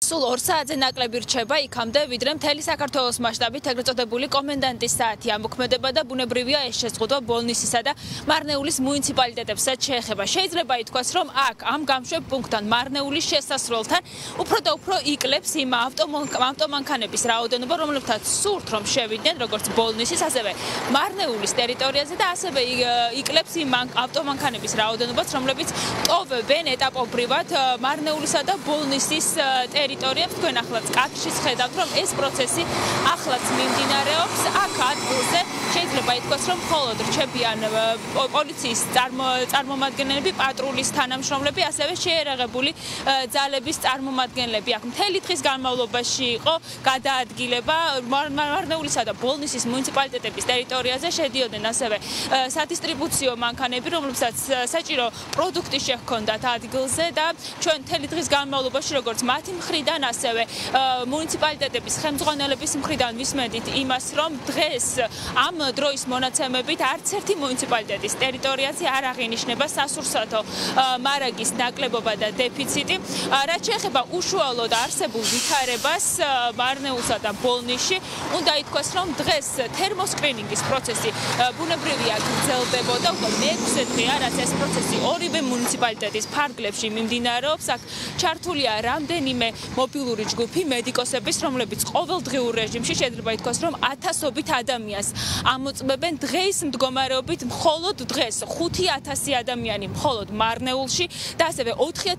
სულ 2 საათზე ნაკლები რჩება იქამდე, ვიდრე მთელი საქართველოს მასშტაბით ეგრეთ წოდებული კომენდანტის საათი ამოქმედება და ბუნებრივია ეს შეზღუდვა ბოლნისისა და მარნეულის მუნიციპალიტეტებსაც შეეხება. შეიძლება ითქვას, რომ აქ ამ გამშვებ პუნქტთან მარნეულის შესასვლელთან უფრო და უფრო იკლებს იმ ავტომანქანების რაოდენობა, რომლებთაც სურთ რომ შევიდნენ როგორც ბოლნისის, ასევე მარნეულის ტერიტორიაზე და ასევე იკლებს იმ ავტომანქანების რაოდენობას, რომლებიც ტოვებენ ეტაპობრივად მარნეულისა და ბოლნისის ტერიტორიებს. თქვენ ახლაც კადრში ხედავთ, რომ ეს პროცესი ახლაც მიმდინარეობს. აქ ადგილზე შეიძლება ითქვას, რომ მხოლოდ რჩებიან პოლიციის წარმომადგენლები, პატრულის თანამშრომლები, ასევე შეერაღებული ძალების წარმომადგენლები. აქ მთელი დღის განმავლობაში იყო გადაადგილება მარნეულისა და ბოლნისის მუნიციპალიტეტების ტერიტორიაზე შედიოდნენ ასევე სადისტრიბუციო მანქანები, რომლებსაც საჭირო პროდუქტი შეჰქონდათ ადგილზე და ჩვენ მთელი დღის განმავლობაში როგორც მათი მხრიდან, ასევე მუნიციპალიტეტების ხელმძღვანელების მხრიდან ვისმენთ იმას, რომ დღეს ამ დროის მონაცემებით არც ერთი მუნიციპალიტეტის ტერიტორიაზე არ აღინიშნება სასურსათო მარაგის ნაკლებობა და დეფიციტი. რაც შეეხება უშუალოდ არსებულ ვითარებას მარნეულსა და ბოლნისში, უნდა ითქვას, რომ დღეს თერმოსკრინინგის პროცესი ბუნებრივია გრძელდებოდა უკვე მეექვსე დღეა, რაც ეს პროცესი ორივე მუნიციპალიტეტის ფარგლებში მიმდინარეობს. აქ ჩართულია რამდენიმე მობილური ჯგუფი მედიკოსების, რომლებიც ყოველდღიურ რეჟიმში შეიძლება ითქვას, რომ ათასობით ადამიანს ამოწმებენ. დღეის მდგომარეობით მხოლოდ დღეს 5000 ადამიანი მხოლოდ მარნეულში და ასევე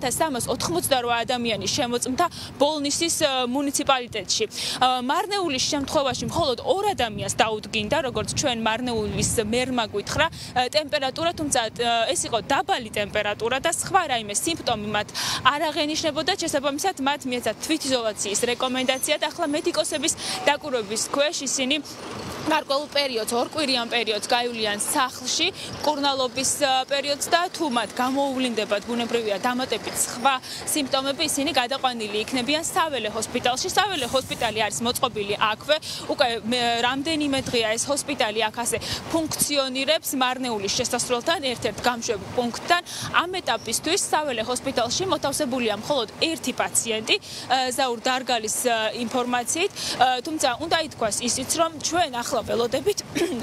4388 ადამიანი შემოწმდა ბოლნისის მუნიციპალიტეტში. მარნეულის შემთხვევაში მხოლოდ 2 ადამიანს დაუდგინდა, როგორც ჩვენ მარნეულის მერმა გითხრა, ტემპერატურა, თუმცა ეს იყო დაბალი ტემპერატურა და სხვა რაიმე სიმპტომი მათ არ აღენიშნებოდა. შესაბამისად, მათ მიეცათ თვითიზოლაციის რეკომენდაცია და ახლა მედიკოსების დაკვირვების ქვეშ ისინი გარკვეულ პერიოდს, ორკვირიან პერიოდს გაივლიან სახლში, მკურნალობის პერიოდს და თუ მათ გამოუვლინდებათ ბუნებრივია დამატებით სხვა სიმპტომები, ისინი გადაყვანილი იქნებიან საველე ჰოსპიტალში. საველე ჰოსპიტალი არის მოწყობილი აქვე, უკვე რამდენიმე დღეა ეს ჰოსპიტალი აქ ასე ფუნქციონირებს მარნეულის შესასვლელთან, ერთ-ერთ გამშვებ პუნქტთან. ამ ეტაპისთვის საველე ჰოსპიტალში მოთავსებულია მხოლოდ 1 პაციენტი, ზაურ დარგალის ინფორმაციით, თუმცა უნდა ითქვას ისიც, რომ ჩვენ ახლა ველოდებით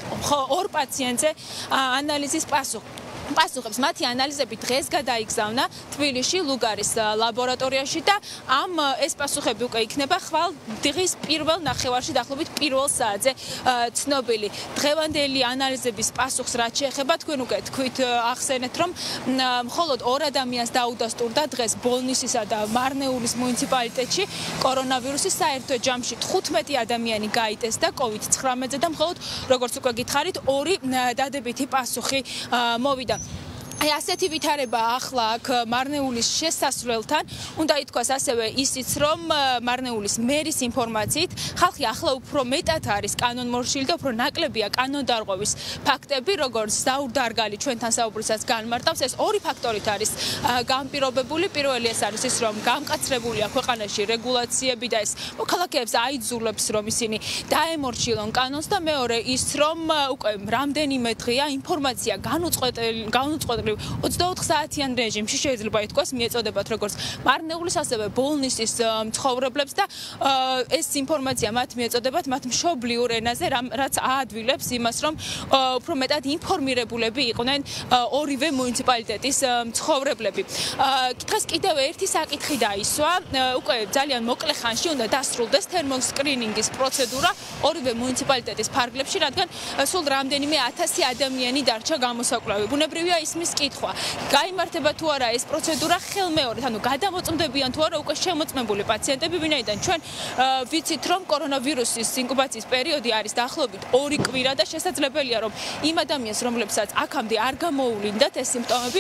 2 პაციენტზე ანალიზის პასუხებს. მათი ანალიზები დღეს გადაიგზავნა თბილისში ლუგარის ლაბორატორიაში და ეს პასუხები უკვე იქნება ხვალ დღის პირველ ნახევარში, დაახლოებით პირველ საათზე ცნობილი. დღევანდელი ანალიზების პასუხს რაც შეეხება, თქვენ უკვე თქვით ახსენეთ, რომ მხოლოდ 2 ადამიანს დაუდასტურდა დღეს ბოლნისისა და მარნეულის მუნიციპალიტეტში კორონავირუსი, საერთო ჯამში 15 ადამიანი გაიტესტა COVID-19-ზე და მხოლოდ როგორც უკვე გითხარით 2 დადებითი პასუხი მოვიდა. ასეთი ვითარება ახლა აქ მარნეულის შესასვლელთან. უნდა ითქვას ასევე ისიც, რომ მარნეულის მერის ინფორმაციით ხალხი ახლა უფრო მეტად არის კანონმორჩილი და უფრო ნაკლებია კანონდარღვევის ფაქტები, როგორც ზაურ დარგალი ჩვენთან საუბრისას განმარტავს. ეს 2 ფაქტორით არის განპირობებული. პირველი ეს არის ის, რომ გამკაცრებულია ქვეყანაში რეგულაციები და ეს მოქალაქეებს აიძულებს, რომ ისინი დაემორჩილონ კანონს და მეორე ის, რომ უკვე რამდენიმე დღეა ინფორმაცია განუწყვეტლივ 24 საათიან რეჟიმში შეიძლება ითქვას მიეწოდებათ როგორც მარნეულის, ასევე ბოლნისის მცხოვრებლებს და ეს ინფორმაცია მათ მიეწოდებათ მათ მშობლიურ ენაზე, რაც აადვილებს იმას, რომ უფრო მეტად ინფორმირებულები იყვნენ ორივე მუნიციპალიტეტის მცხოვრებლები. დღეს კიდევ ერთი საკითხი დაისვა, უკვე ძალიან მოკლე ხანში უნდა დასრულდეს თერმოსკრინინგის პროცედურა ორივე მუნიციპალიტეტის ფარგლებში, რადგან სულ რამდენიმე 1000 ადამიანი დარჩა გამოსაკვლავი. ბუნებრივია ისმის კითხვა. გაიმართება თუ არა ეს პროცედურა ხელმეორედ, ანუ გადამოწმდებიან თუ არა უკვე შემოწმებული პაციენტები, ვინაიდან ჩვენ ვიცით, რომ კორონავირუსის ინკუბაციის პერიოდი არის დაახლოებით 2 კვირა და შესაძლებელია, რომ იმ ადამიანს, რომლებსაც აქამდე არ გამოუვლინდათ ეს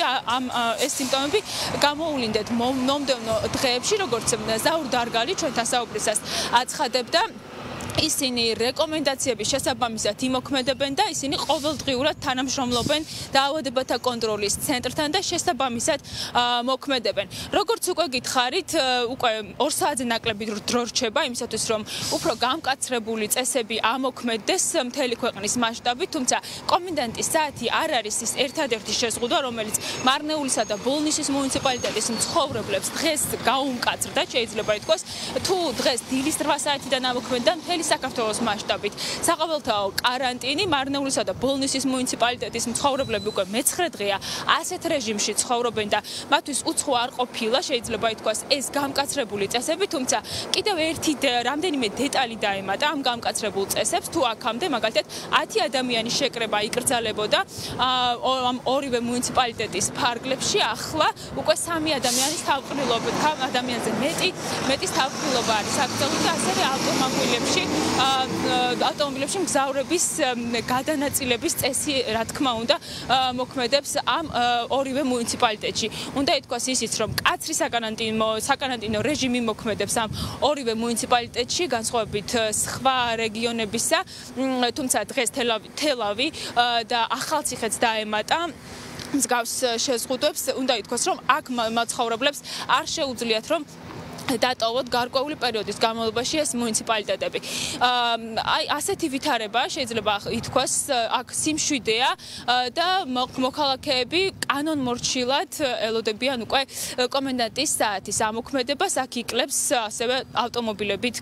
სიმპტომები გამოუვლინდეთ მომდევნო დღეებში, როგორც ზაურ დარგალი ჩვენთან საუბრისას აცხადებდა. ისინი რეკომენდაციების შესაბამისად იმოქმედებენ და ისინი ყოველდღიურად თანამშრომლობენ დაავადებათა კონტროლის ცენტრთან და შესაბამისად მოქმედებენ. როგორც უკვე გითხარით, უკვე 2 საათზე ნაკლები დრო რჩება იმისათვის, რომ უფრო გამკაცრებული წესები ამოქმედდეს მთელი ქვეყნის მასშტაბით, თუმცა კომენდანტის საათი არ არის ის ერთადერთი შეზღუდვა, რომელიც მარნეულისა და ბოლნისის მუნიციპალიტეტის მცხოვრებლებს დღეს გაუმკაცრდა, შეიძლება ითქვას, თუ დღეს დილის 8 საათიდან ამოქმედდა მთელი საქართველოს მასშტაბით საყოველთაო კარანტინი, მარნეულისა და ბოლნისის მუნიციპალიტეტის მცხოვრებლები უკვე მე-9 დღეა ასეთ რეჟიმში ცხოვრობენ და მათთვის უცხო არ ყოფილა, შეიძლება ითქვას, ეს გამკაცრებული წესები, თუმცა კიდევ ერთი რამდენიმე დეტალი დაემატა ამ გამკაცრებულ წესებს, თუ აქამდე მაგალითად 10 ადამიანის შეკრება იკრძალებოდა ამ ორივე მუნიციპალიტეტის ფარგლებში, ახლა უკვე 3 ადამიანის თავყრილობა, ადამიანზე მეტის თავყრილობა არის აკრძალული და ასევე ავტომობილებში მგზავრების გადანაწილების წესი, რა თქმა უნდა, მოქმედებს ამ ორივე მუნიციპალიტეტში. უნდა ითქვას ისიც, რომ კაცრი საკარანტინო რეჟიმი მოქმედებს ამ ორივე მუნიციპალიტეტში, განსხვავებით სხვა რეგიონებისა, თუმცა დღეს თელავი და ახალციხეც დაემატა მსგავს შეზღუდვებს. უნდა ითქვას, რომ აქ მაცხოვრებლებს არ შეუძლიათ, რომ დატოვოთ გარკვეული პერიოდის განმავლობაში ეს მუნიციპალიტეტები. აი ასეთი ვითარება შეიძლება ითქვას აქ სიმშვიდეა და მოქალაქეები კანონმორჩილად ელოდებიან უკვე კომენდანტის საათის ამოქმედებას, აქ იკლებს ასევე ავტომობილებით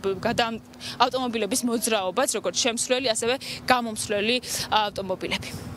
ავტომობილების მოძრაობაც, როგორც შემსვლელი, ასევე გამომსვლელი ავტომობილები.